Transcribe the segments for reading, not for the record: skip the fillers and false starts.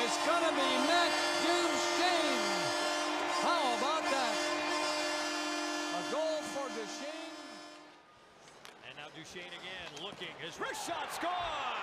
It's gonna be Matt Duchene. How about that? A goal for Duchene. And now Duchene again looking. His wrist shot, score!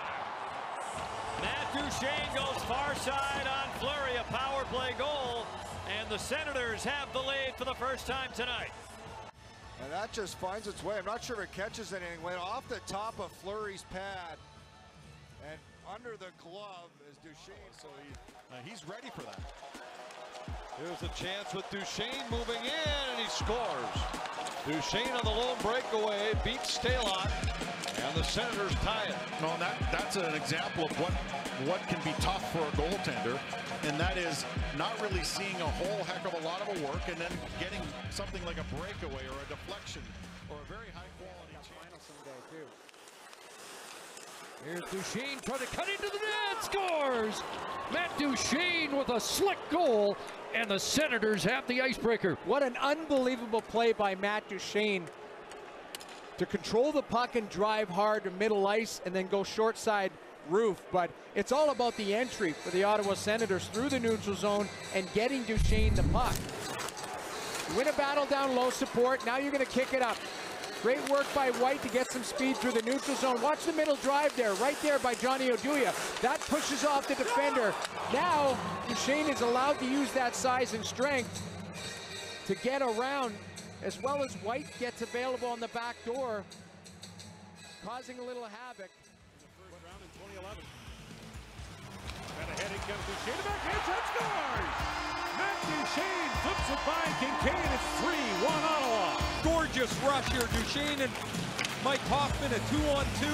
Matt Duchene goes far side on Fleury, a power play goal. And the Senators have the lead for the first time tonight. And that just finds its way. I'm not sure if it catches anything. Went off the top of Fleury's pad. And under the glove is Duchene, so he's ready for that. Here's a chance with Duchene moving in, and he scores. Duchene on the lone breakaway beats Stalot, and the Senators tie it. No, that's an example of what can be tough for a goaltender, and that is not really seeing a whole heck of a lot of a work and then getting something like a breakaway or a deflection or a very high quality chance someday too. Here's Duchene trying to cut into the net, scores! Matt Duchene with a slick goal, and the Senators have the icebreaker. What an unbelievable play by Matt Duchene to control the puck and drive hard to middle ice and then go short side roof. But it's all about the entry for the Ottawa Senators through the neutral zone and getting Duchene the puck. You win a battle down low, support, now you're going to kick it up. Great work by White to get some speed through the neutral zone. Watch the middle drive there, right there by Johnny Oduya. That pushes off the defender. Now, Duchene is allowed to use that size and strength to get around, as well as White gets available on the back door, causing a little havoc. In the first round in 2011. And ahead he comes Duchene, back hits and scores! Matt Duchene flips it by Kincaid. It's 3-1 Ottawa. Gorgeous rush here, Duchene and Mike Hoffman, a 2-on-2.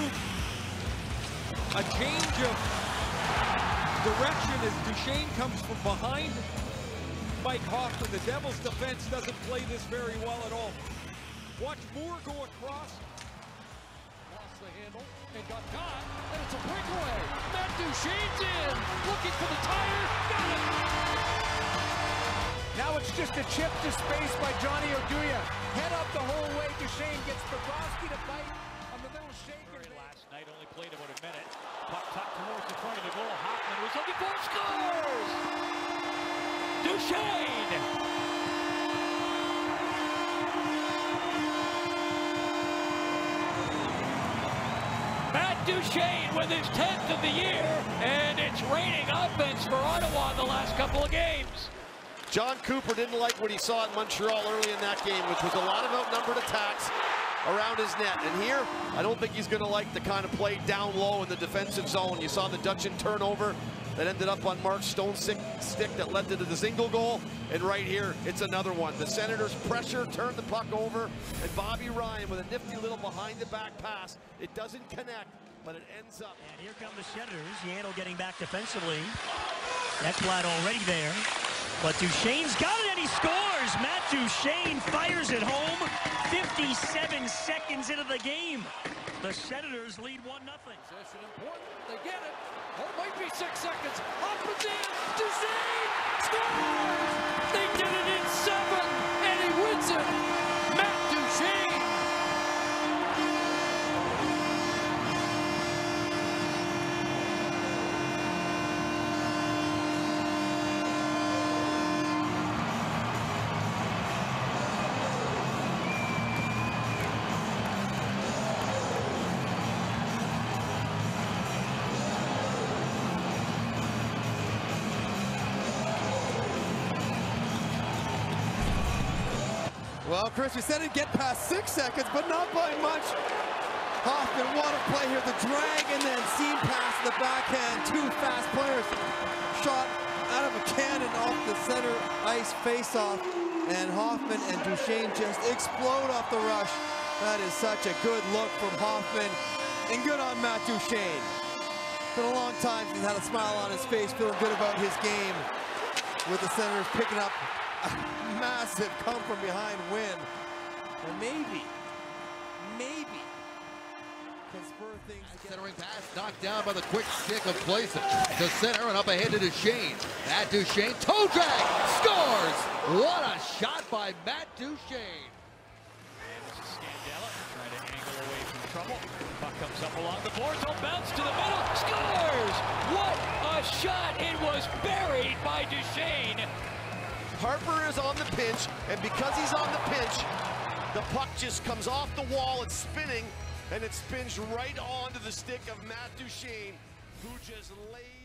A change of direction as Duchene comes from behind Mike Hoffman. The Devils' defense doesn't play this very well at all. Watch Moore go across. Lost the handle and got caught, and it's a breakaway. Matt Duchene's in, looking for the tire, got it! Now it's just a chip to space by Johnny Oduya. Head up the whole way. Duchene gets Bobrovsky to bite on the little shaker. Last night only played about a minute. Puck tucked towards the front of the goal. Hoffman was looking for scores! Duchene! Matt Duchene with his 10th of the year, and it's raining offense for Ottawa in the last couple of games. John Cooper didn't like what he saw in Montreal early in that game, which was a lot of outnumbered attacks around his net. And here, I don't think he's going to like the kind of play down low in the defensive zone. You saw the Duchene turnover that ended up on Mark Stone's stick that led to the Dzingel goal. And right here, it's another one. The Senators pressure, turn the puck over, and Bobby Ryan with a nifty little behind-the-back pass. It doesn't connect, but it ends up. And here come the Senators. Yandel getting back defensively. Ekblad already there. But Duchene's got it and he scores! Matt Duchene fires it home 57 seconds into the game. The Senators lead 1-0. Possession important, they get it. Oh, it might be 6 seconds. Hoffman's in, Duchene scores! They did it in 7, and he wins it! Matt Duchene! Well, Chris, we said it'd get past 6 seconds, but not by much. Hoffman, what a play here. The drag and then seam pass in the backhand. Two fast players. Shot out of a cannon off the center ice face-off. And Hoffman and Duchene just explode off the rush. That is such a good look from Hoffman. And good on Matt Duchene. Been a long time since he's had a smile on his face, feeling good about his game. With the Senators picking up a massive come from behind win. And maybe can spur things. Centering pass knocked down by the quick stick of Clayson. To center and up ahead to Duchene. Matt Duchene, toe drag, scores! What a shot by Matt Duchene. And this is Scandella trying to angle away from trouble. Puck comes up along the boards, oh, bounce to the middle, scores! What a shot! It was is buried by Duchene. Harper is on the pinch, and because he's on the pinch, the puck just comes off the wall, it's spinning, and it spins right onto the stick of Matt Duchene, who just lays